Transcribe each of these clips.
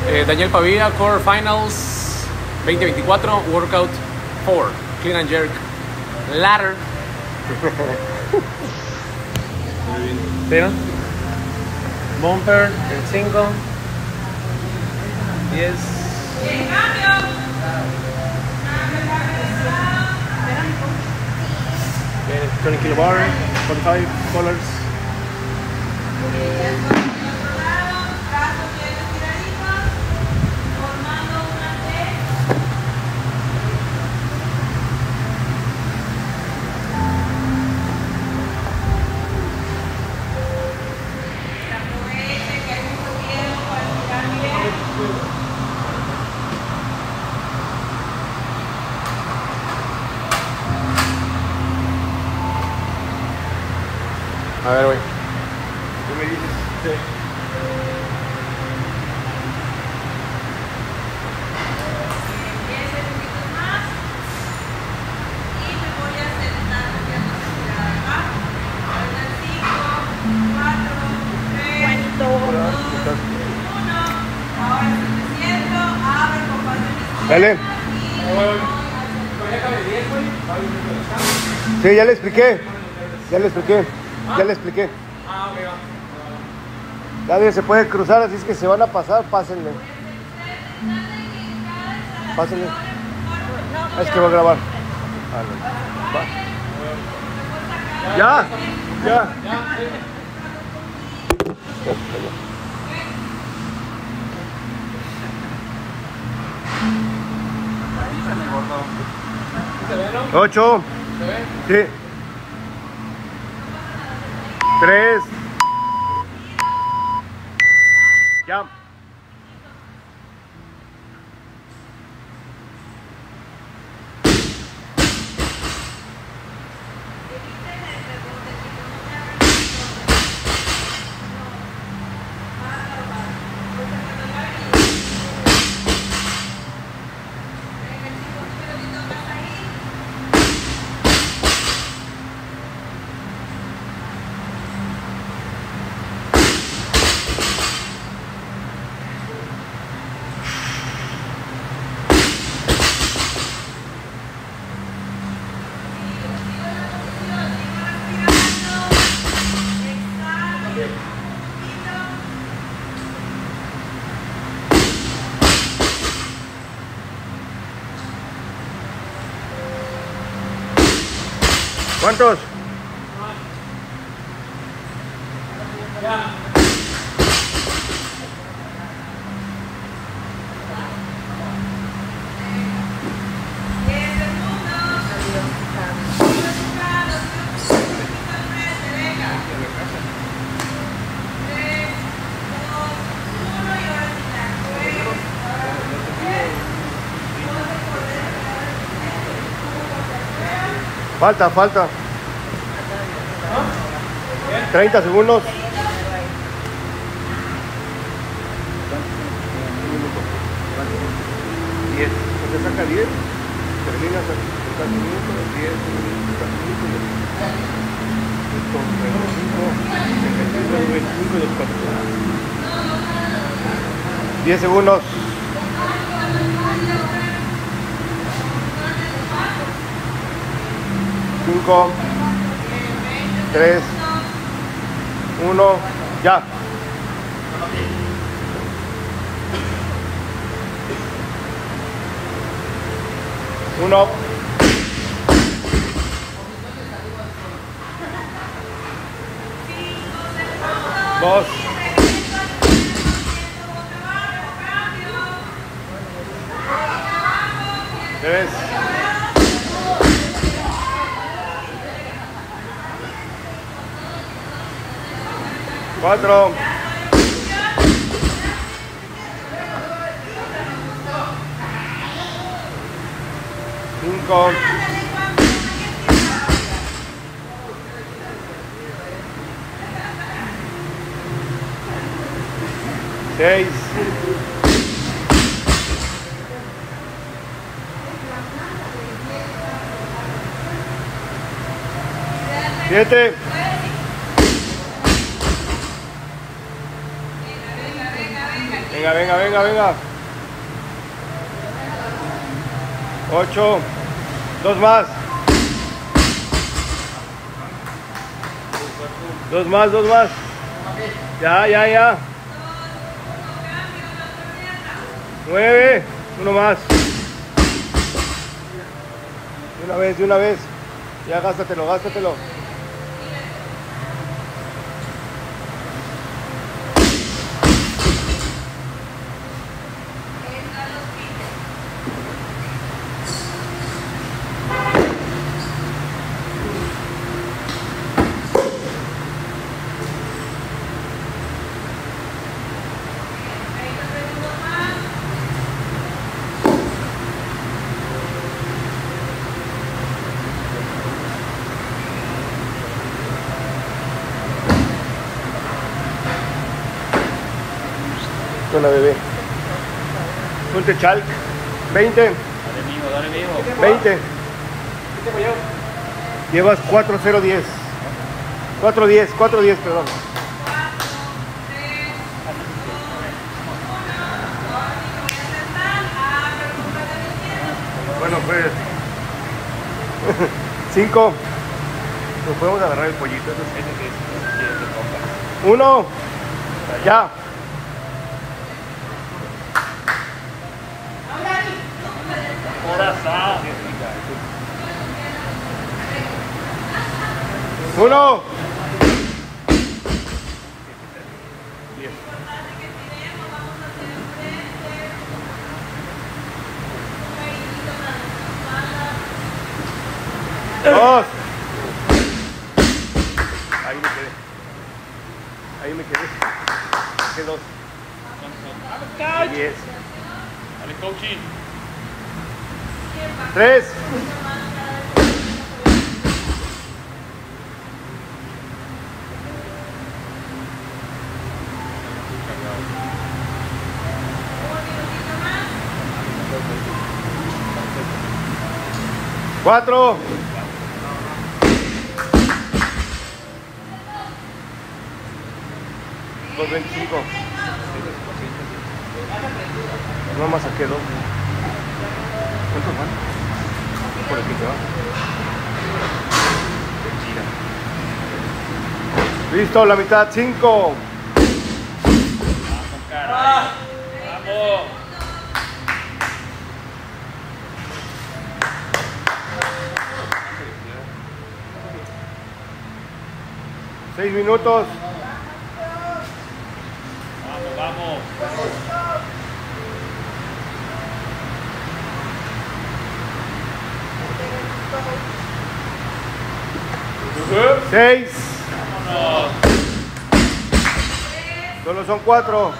Daniel Pavia, Core Finals 2024, Workout 4, Clean and Jerk, Ladder. ¿Sí, no? Bumper en 5, 10. 20 kilo bar, 45 colors. A ver, güey. ¿Tú me dices? Sí. 10 segunditos más. Y me voy a sentar aquí a la estirada, ¿va? Ahora 5, 4, 3, 2, 1. Ahora estoy siento. Abre con paso. Dale. Sí, ya le expliqué. Ya le expliqué. Ya le expliqué. Ah, ok, va. Nadie se puede cruzar, así es que se van a pasar, pásenle. Pásenle. Es que va a grabar. Va. Ya. Ya. ¿Se ve, no? 8. ¿Se ve? Sí. 3. Ya. ¿Cuántos? Ya. Falta. 30 segundos. 10. Te saca 10. Terminas a 30 minutos. 10 minutos. 10 segundos. 5, 3, 1, ya. Uno. Dos. Tres. 4. 5. 6. 7. Venga, Venga, venga, venga, venga. 8. 2 más. 2 más, 2 más. Ya, ya, ya. 9. 1 más. De una vez. Ya, gástatelo, gástatelo. Con la bebé. Ponte chalk. 20. Dale, mijo, dale, mijo. 20. Llevas 4-0-10. 4-10, 4-10, perdón. Bueno, pues 5. Nos podemos agarrar el pollito. 1. Ya. Corazón. 1. 2. Ahí me quedé. Ahí me quedé. ¿Qué 2? 10. Dale, coaching. 3. 4. 2.25. No más saqué 2. ¿Cuántos van? Por el que se va. Listo, la mitad. 5. Vamos, cara. Vamos. 6 minutos. Vamos, vamos. 6. Vámonos. Solo son 4.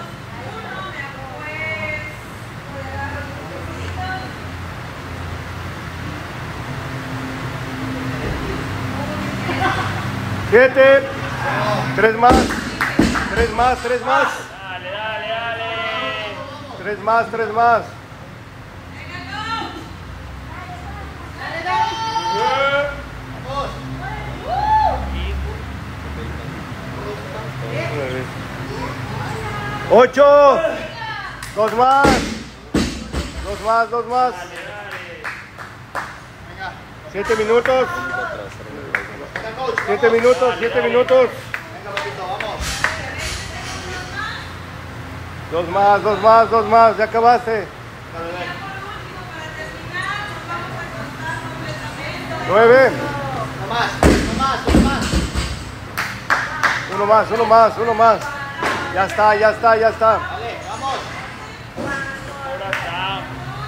7. 3 más. 3 más, 3 más. Dale, dale, dale. 3 más, 3 más. ¡8! 2 más. 2 más, 2 más. 7 minutos. 7 minutos, 7 minutos. 2 más, 2 más, 2 más. Ya acabaste. 9. 1 más, 1 más, 1 más. Ya está, ya está, ya está. Corazón.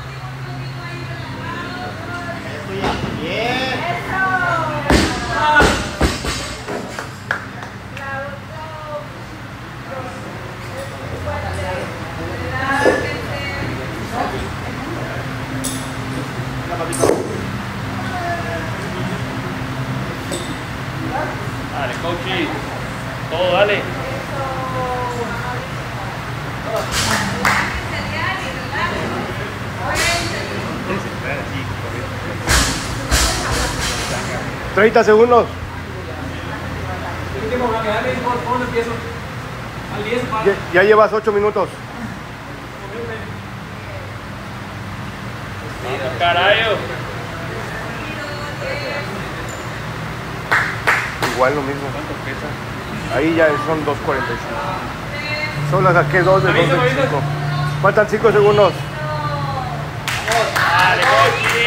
Dale, coaching. Todo, dale. 30 segundos. ¿Cómo empiezo? Al 10, Ya llevas 8 minutos. Carayo. Igual lo mismo. ¿Cuánto pesa? Ahí ya son 2.45. Solo saqué 2 de 2.25. Faltan 5 segundos. Dale, Cochi.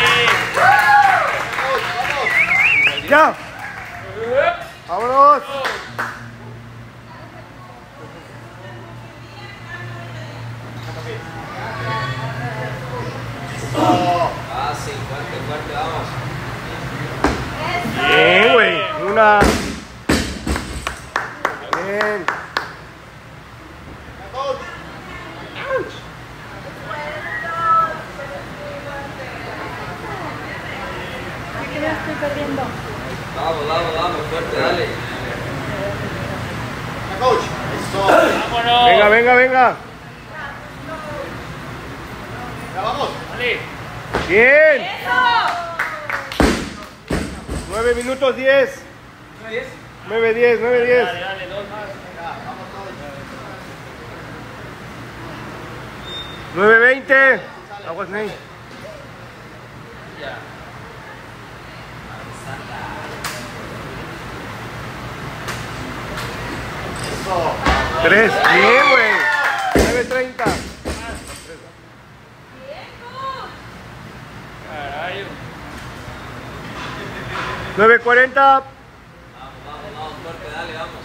¡Ya! ¡Vámonos! Sí, fuerte, fuerte, vamos. Bien, güey. Una. Bien. ¿Qué me estoy perdiendo? Vamos, vamos, vamos, fuerte, dale. Vámonos. Venga, venga, venga. Dale. Bien. ¡Eso! 9 minutos 10. 9, 10, 9, 10. Dale, dale, 2 más. 9, 20. Aguas, Ney. Ya. 3. Bien, güey. 9:30. Carayo. 9:40. Vamos, vamos, vamos, fuerte, dale, vamos.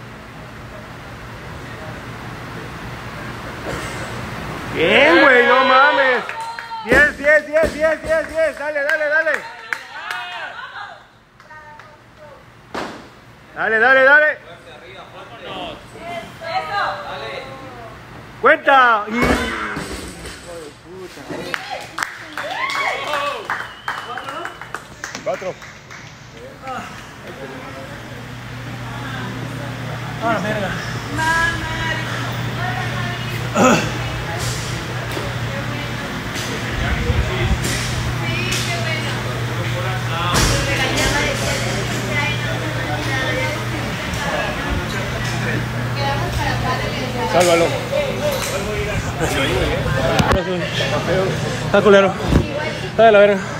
Bien, güey, no mames. 10, 10, 10, 10, 10, 10. Dale, dale, dale. Dale, dale, dale. Fuerte, arriba, fuerte. Vámonos. Dale. Cuenta. Y... 4. Sálvalo. Está culero. Está de la verga.